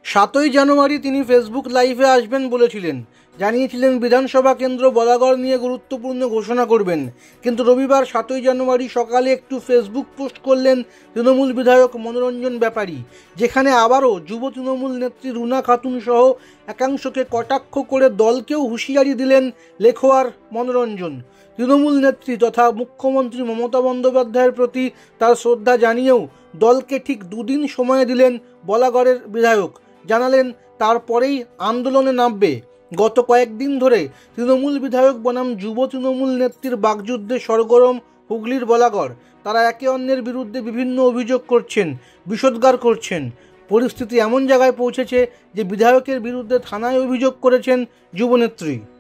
7ই জানুয়ারি তিনি ফেসবুক লাইভে আসবেন বলেছিলেন, জানিয়েছিলেন বিধানসভা কেন্দ্র বলাগড় নিয়ে গুরুত্বপূর্ণ ঘোষণা করবেন। কিন্তু রবিবার 7ই জানুয়ারি সকালে একটু ফেসবুক পোস্ট করলেন তৃণমূল বিধায়ক মনোরঞ্জন ব্যাপারী, যেখানে আবারও যুব তৃণমূল নেত্রী রুনা খাতুন সহ একাংশকে কটাক্ষ করে দলকেও হুঁশিয়ারি দিলেন লেখোয়ার মনোরঞ্জন। তৃণমূল নেত্রী তথা মুখ্যমন্ত্রী মমতা বন্দ্যোপাধ্যায়ের প্রতি তার শ্রদ্ধা জানিয়েও দলকে ঠিক 2 দিন সময় দিলেন বলাগড়ের বিধায়ক। জানালেন তারপরেই আন্দোলনে নামবে। গত কয়েকদিন ধরে তৃণমূল বিধায়ক বনাম যুব তৃণমূল নেত্রীর বাকযুদ্ধে সরগরম হুগলির বলাগড়। তারা একে অন্যের বিরুদ্ধে বিভিন্ন অভিযোগ করছেন, বিষোদ্গার করছেন। পরিস্থিতি এমন জায়গায় পৌঁছেছে যে বিধায়কের বিরুদ্ধে থানায় অভিযোগ করেছেন যুবনেত্রী।